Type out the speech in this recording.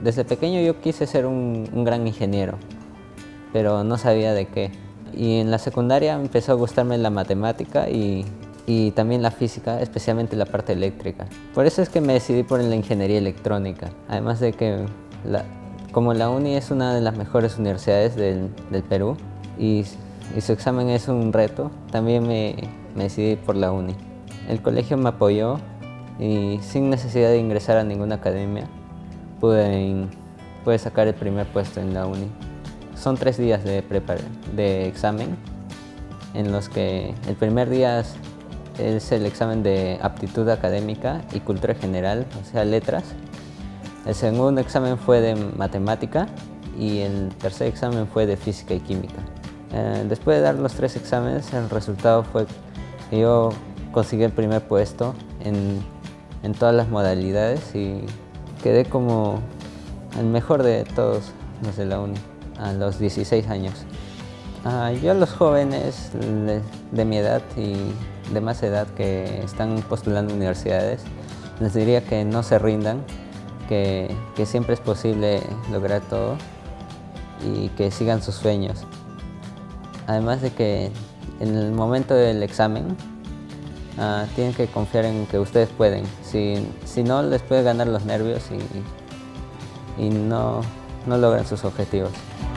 Desde pequeño yo quise ser un gran ingeniero, pero no sabía de qué. Y en la secundaria empezó a gustarme la matemática y también la física, especialmente la parte eléctrica. Por eso es que me decidí por la ingeniería electrónica. Además de que como la UNI es una de las mejores universidades del Perú y su examen es un reto, también me decidí por la UNI. El colegio me apoyó y sin necesidad de ingresar a ninguna academia pude sacar el primer puesto en la UNI. Son 3 días de examen, en los que el primer día es el examen de aptitud académica y cultura general, o sea, letras. El segundo examen fue de matemática y el tercer examen fue de física y química. Después de dar los 3 exámenes, el resultado fue que yo conseguí el primer puesto en todas las modalidades y quedé como el mejor de todos los de la UNI a los 16 años. Yo a los jóvenes de mi edad y de más edad que están postulando universidades, les diría que no se rindan, que siempre es posible lograr todo y que sigan sus sueños. Además de que en el momento del examen tienen que confiar en que ustedes pueden. Si no, les puede ganar los nervios y no logran sus objetivos.